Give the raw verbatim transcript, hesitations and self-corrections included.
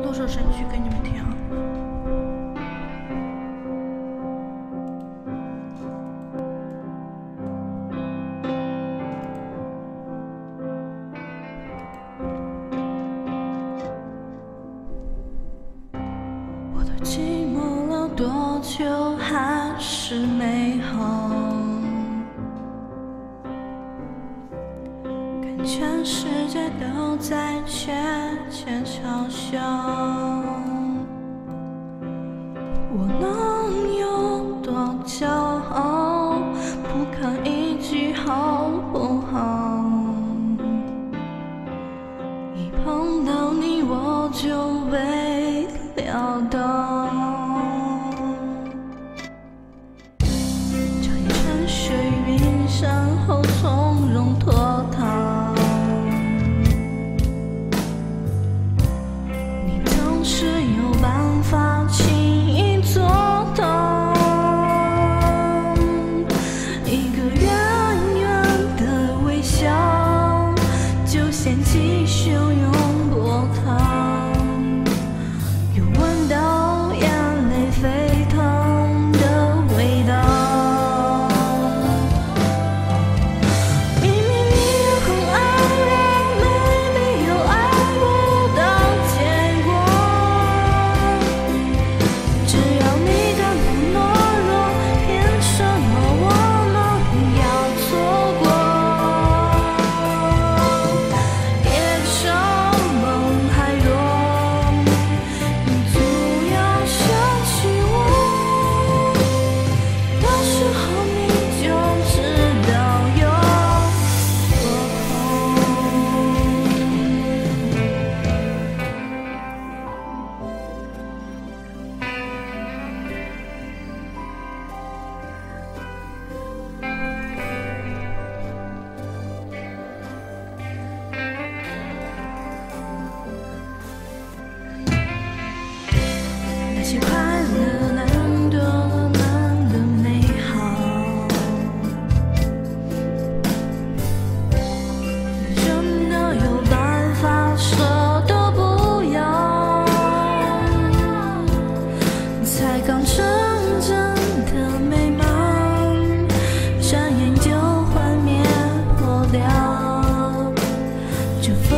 多少神曲给你们听啊？我都寂寞了多久，还是美好？看全世界都在窃窃嘲笑，我能有多骄傲？不看一句好不好？一碰到你我就被撂倒，这一场水云山后从容脱逃。你总是有办法轻易做到，一个圆圆的微笑，就掀起汹涌波涛，又闻到眼泪沸腾的味道。明明你也很爱我，没理由爱不到结果。只要你敢不懦弱，凭什么我们要错过？夜长梦还弱，你总要想起我，到时候你就知道有多那些快乐难得难得美好，真的有办法舍得不要？才刚成真的美梦，转眼就幻灭破掉，这份